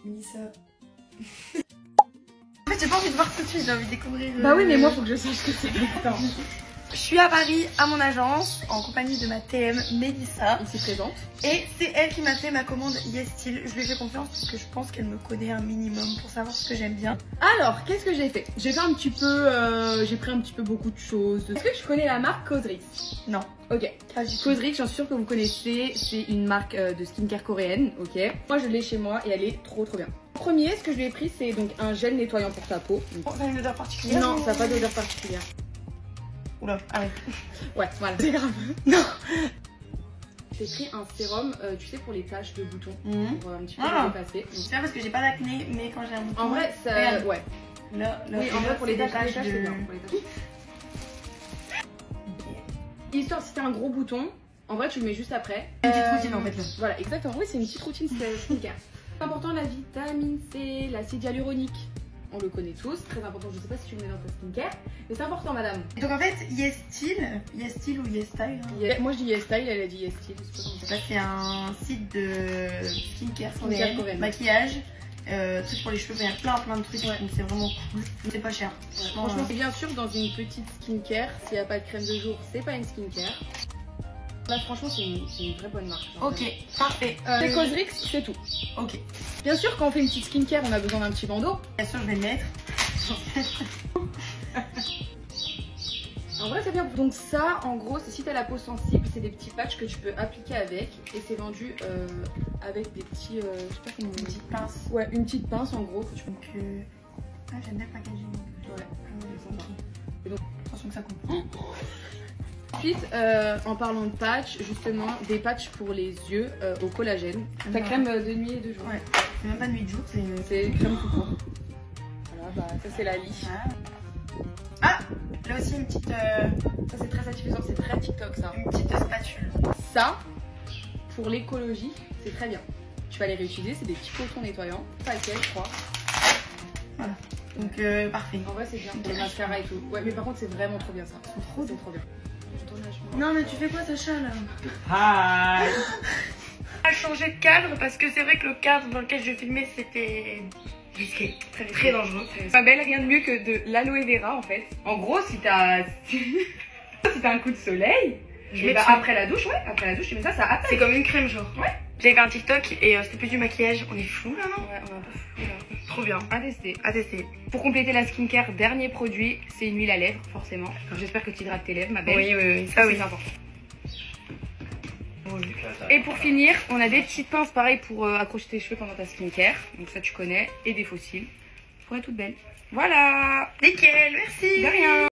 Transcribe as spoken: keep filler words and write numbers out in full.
Mélissa. En fait, j'ai pas envie de voir tout de suite, j'ai envie de découvrir. Euh... Bah oui, mais moi, faut que je sache ce que c'est. Attends. Je suis à Paris, à mon agence, en compagnie de ma T M, Mélissa. Ici présente. Et c'est elle qui m'a fait ma commande YesStyle. Je lui ai fait confiance parce que je pense qu'elle me connaît un minimum pour savoir ce que j'aime bien. Alors, qu'est-ce que j'ai fait? J'ai fait un petit peu, euh, j'ai pris un petit peu beaucoup de choses. Est-ce que tu connais la marque Cosrx? Non. Ok. Pas du tout. Cosrx, j'en suis sûre que vous connaissez, c'est une marque euh, de skincare coréenne, ok. Moi, je l'ai chez moi et elle est trop trop bien. Premier, ce que je lui ai pris, c'est donc un gel nettoyant pour ta peau. Oh, ça a une odeur particulière? Non, ça n'a pas d'odeur particulière. Oula, ah ouais. Ouais, voilà, c'est grave. Non. J'ai pris un sérum, euh, tu sais, pour les taches de boutons, mmh. pour un petit peu ah. les dépasser. C'est bien parce que j'ai pas d'acné, mais quand j'ai un bouton. En vrai, ça. Regarde. Ouais. Là, là, oui, en vrai, pour les taches, taches, taches de... c'est bien. Pour les taches. Histoire, si t'as un gros bouton, en vrai, tu le mets juste après. Une petite euh, routine en fait là. Voilà, exactement. Oui, c'est une petite routine skincare. C'est important, la vitamine C, l'acide hyaluronique. On le connaît tous, très important, je sais pas si tu le mets dans ta skincare, mais c'est important madame. Donc en fait, YesStyle, YesStyle ou YesStyle hein. Yeah. Moi je dis YesStyle, elle a dit YesStyle. C'est un site de skincare, skincare coréenne, maquillage, euh, trucs pour les cheveux, il y a plein plein de trucs, ouais. Donc c'est vraiment cool, c'est pas cher. Ouais, franchement, c'est bien sûr dans une petite skincare, s'il n'y a pas de crème de jour, c'est pas une skincare. Là franchement c'est une, une vraie bonne marque. Ok, vraiment. Parfait. Euh, c'est Cosrx, c'est tout. Ok. Bien sûr quand on fait une petite skincare on a besoin d'un petit bandeau. Bien sûr je vais le mettre. En vrai c'est bien. Donc ça en gros c'est si t'as la peau sensible, c'est des petits patchs que tu peux appliquer avec. Et c'est vendu euh, avec des petits, euh, je sais pas comment on dit. Une petite pince. Ouais, une petite pince en gros que tu peux. Donc euh... ah j'aime bien le packaging. Ouais, ah, ouais, donc... attention que ça compte. Ensuite, euh, en parlant de patch, justement, des patchs pour les yeux euh, au collagène. Ta ouais. Crème de nuit et de jour. Ouais, c'est même pas de nuit de jour, c'est c'est crème tout court. Voilà, bah ça c'est la lie. Ah, ah là aussi une petite. Euh... Ça c'est très satisfaisant, c'est très TikTok ça. Une petite spatule. Ça, pour l'écologie, c'est très bien. Tu vas les réutiliser, c'est des petits cotons nettoyants. Paquet, je crois. Voilà. Donc euh, parfait. En vrai c'est bien pour le mascara et tout. Ouais, mais par contre c'est vraiment trop bien ça. C'est trop, c'est trop bien. Non mais tu fais quoi Sacha là? Hi. A changé de cadre parce que c'est vrai que le cadre dans lequel je filmais c'était risqué, très, très dangereux. Ma belle, rien de mieux que de l'aloe vera en fait. En gros si t'as si t'as un coup de soleil, je mets bah, après la douche, ouais, après la douche tu mets ça, ça apaise. C'est comme une crème genre. Ouais. J'avais fait un TikTok et euh, c'était plus du maquillage. On est flou là non? Ouais, on est un peu flou là. Trop bien. À tester. À tester. Pour compléter la skincare, dernier produit, c'est une huile à lèvres, forcément. J'espère que tu hydrates tes lèvres, ma belle. Oui, oui, oui. Ça, oui. C'est important. Et pour finir, on a des petites pinces pareil pour euh, accrocher tes cheveux pendant ta skincare. Donc ça, tu connais. Et des fossiles pour être toute belle. Voilà. Nickel, merci. De rien.